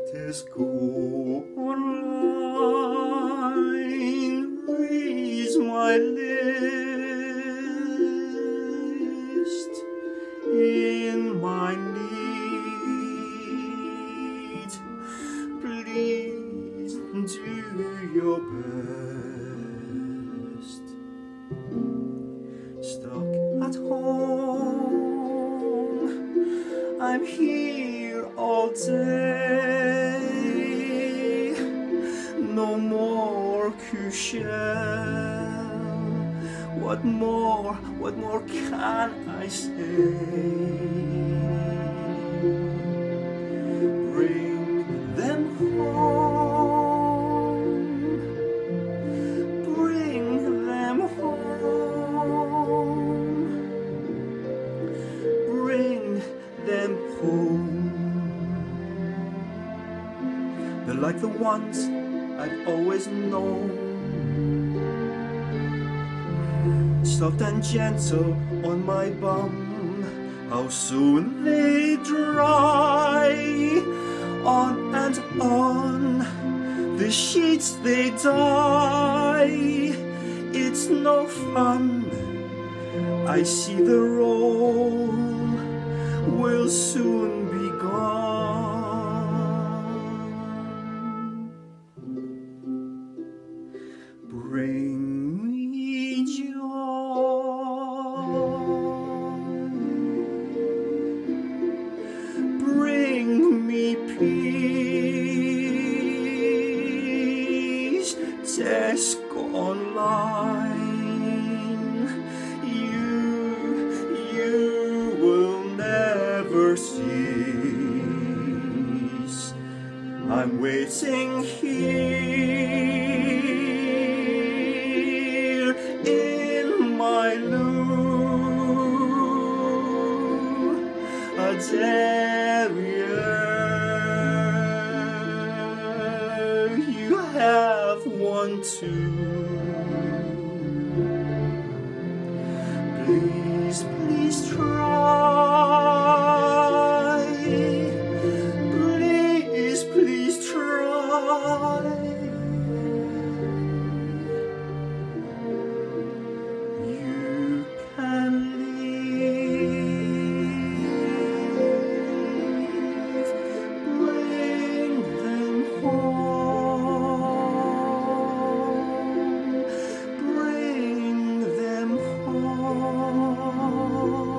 Disco online reads my list in my need. Please do your best. Stuck at home, I'm here all day. No more Kushel. What more can I say? Bring them home. Bring them home. Bring them home. They're like the ones I've always known, soft and gentle on my bum. How soon they dry, on and on the sheets they die. It's no fun, I see the roll will soon be gone. Bring me joy, bring me peace. Disco online, you will never cease. I'm waiting here in my loo, Adelia. You have one too. Please, please try. Please, please try. You can leave. Bring them home. Bring them home.